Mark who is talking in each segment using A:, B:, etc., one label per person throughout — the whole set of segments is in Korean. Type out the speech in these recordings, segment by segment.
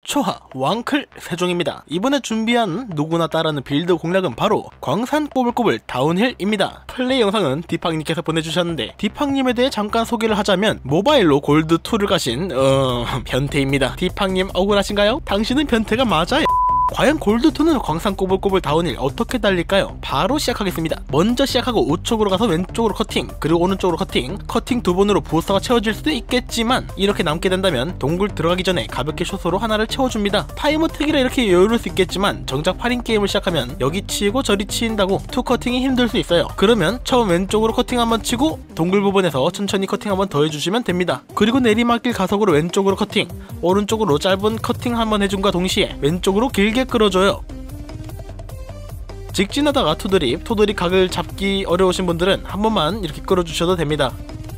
A: 초하 왕클 세종입니다. 이번에 준비한 누구나 따라하는 빌드 공략은 바로 광산 꼬불꼬불 다운힐입니다. 플레이 영상은 디팡님께서 보내주셨는데, 디팡님에 대해 잠깐 소개를 하자면 모바일로 골드2를 가신 변태입니다. 디팡님 억울하신가요? 당신은 변태가 맞아요. 과연 골드2는 광산 꼬불꼬불 다운힐 어떻게 달릴까요? 바로 시작하겠습니다. 먼저 시작하고 우측으로 가서 왼쪽으로 커팅, 그리고 오른쪽으로 커팅 2번으로 부스터가 채워질 수도 있겠지만, 이렇게 남게 된다면 동굴 들어가기 전에 가볍게 숏으로 하나를 채워줍니다. 타이머 특이라 이렇게 여유로울 수 있겠지만, 정작 8인 게임을 시작하면 여기 치이고 저리 치인다고 투 커팅이 힘들 수 있어요. 그러면 처음 왼쪽으로 커팅 한번 치고 동굴 부분에서 천천히 커팅 한번 더 해주시면 됩니다. 그리고 내리막길 가속으로 왼쪽으로 커팅, 오른쪽으로 짧은 커팅 한번 해준과 동시에 왼쪽으로 길게 끌어줘요. 직진하다가 투드립 각을 잡기 어려우신 분들은 한 번만 이렇게 끌어주셔도 됩니다.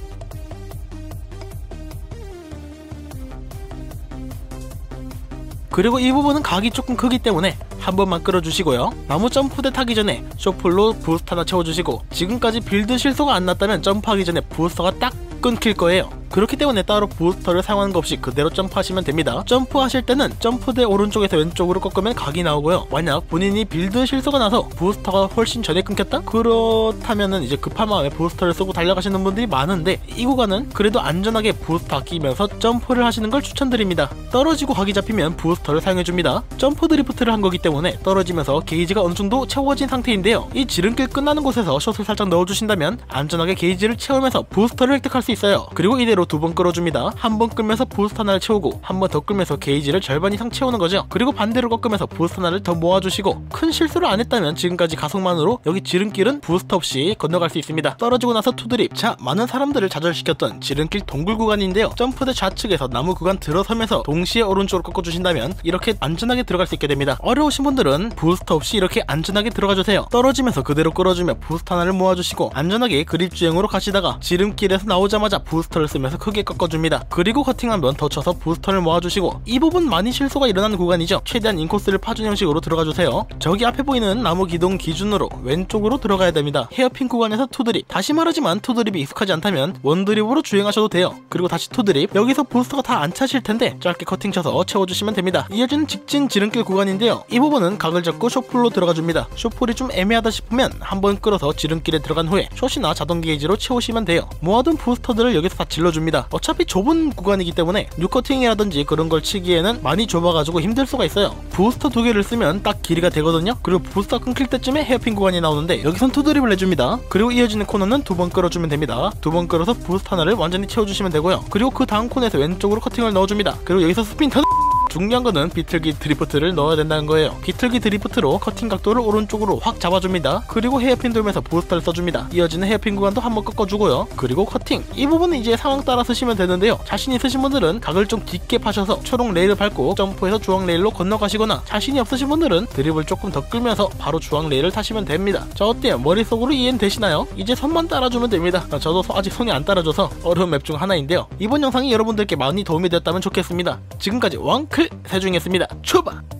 A: 그리고 이 부분은 각이 조금 크기 때문에 한 번만 끌어주시고요. 나무 점프대 타기 전에 쇼플로 부스터 하나 채워주시고, 지금까지 빌드 실수가 안 났다면 점프하기 전에 부스터가 딱 끊길 거예요. 그렇기 때문에 따로 부스터를 사용하는 것 없이 그대로 점프하시면 됩니다. 점프하실 때는 점프대 오른쪽에서 왼쪽으로 꺾으면 각이 나오고요. 만약 본인이 빌드 실수가 나서 부스터가 훨씬 전에 끊겼다? 그렇다면은 이제 급한 마음에 부스터를 쓰고 달려가시는 분들이 많은데, 이 구간은 그래도 안전하게 부스터 아끼면서 점프를 하시는 걸 추천드립니다. 떨어지고 각이 잡히면 부스터를 사용해줍니다. 점프 드리프트를 한 거기 때문에 떨어지면서 게이지가 어느 정도 채워진 상태인데요. 이 지름길 끝나는 곳에서 숏을 살짝 넣어주신다면 안전하게 게이지를 채우면서 부스터를 획득할 수 있어요. 그리고 이대로 두 번 끌어줍니다. 한 번 끌면서 부스터 하나를 채우고, 한 번 더 끌면서 게이지를 절반 이상 채우는 거죠. 그리고 반대로 꺾으면서 부스터 하나를 더 모아주시고, 큰 실수를 안 했다면 지금까지 가속만으로 여기 지름길은 부스터 없이 건너갈 수 있습니다. 떨어지고 나서 투드립. 자, 많은 사람들을 좌절시켰던 지름길 동굴 구간인데요. 점프대 좌측에서 나무 구간 들어서면서 동시에 오른쪽으로 꺾어주신다면 이렇게 안전하게 들어갈 수 있게 됩니다. 어려우신 분들은 부스터 없이 이렇게 안전하게 들어가주세요. 떨어지면서 그대로 끌어주며 부스터 하나를 모아주시고, 안전하게 그립 주행으로 가시다가 지름길에서 나오자마자 부스터를 쓰면서 크게 꺾어줍니다. 그리고 커팅 한 번 더 쳐서 부스터를 모아주시고, 이 부분 많이 실수가 일어나는 구간이죠. 최대한 인코스를 파준 형식으로 들어가주세요. 저기 앞에 보이는 나무 기둥 기준으로 왼쪽으로 들어가야 됩니다. 헤어핀 구간에서 투드립. 다시 말하지만 투드립이 익숙하지 않다면 원드립으로 주행하셔도 돼요. 그리고 다시 투드립. 여기서 부스터가 다 안 차실 텐데 짧게 커팅 쳐서 채워주시면 됩니다. 이어지는 직진 지름길 구간인데요. 이 부분은 각을 잡고 숏풀로 들어가줍니다. 숏풀이 좀 애매하다 싶으면 한번 끌어서 지름길에 들어간 후에 숏이나 자동 게이지로 채우시면 돼요. 모아둔 부스터들을 여기서 다 질러줍니다. 어차피 좁은 구간이기 때문에 뉴커팅이라든지 그런 걸 치기에는 많이 좁아가지고 힘들 수가 있어요. 부스터 두 개를 쓰면 딱 길이가 되거든요. 그리고 부스터 끊길 때쯤에 헤어핀 구간이 나오는데 여기선 투드립을 해줍니다. 그리고 이어지는 코너는 두 번 끌어주면 됩니다. 두 번 끌어서 부스터 하나를 완전히 채워주시면 되고요. 그리고 그 다음 코너에서 왼쪽으로 커팅을 넣어줍니다. 그리고 여기서 스핀 턴. 중요한 거는 비틀기 드리프트를 넣어야 된다는 거예요. 비틀기 드리프트로 커팅 각도를 오른쪽으로 확 잡아줍니다. 그리고 헤어핀 돌면서 부스터를 써줍니다. 이어지는 헤어핀 구간도 한번 꺾어주고요. 그리고 커팅. 이 부분은 이제 상황 따라 쓰시면 되는데요. 자신 있으신 분들은 각을 좀 깊게 파셔서 초록 레일을 밟고 점프해서 주황 레일로 건너가시거나, 자신이 없으신 분들은 드립을 조금 더 끌면서 바로 주황 레일을 타시면 됩니다. 자, 어때요? 머릿속으로 이해는 되시나요? 이제 손만 따라주면 됩니다. 저도 아직 손이 안 따라줘서 어려운 맵 중 하나인데요. 이번 영상이 여러분들께 많이 도움이 되었다면 좋겠습니다. 지금까지 왕클 세종이었습니다. 초바!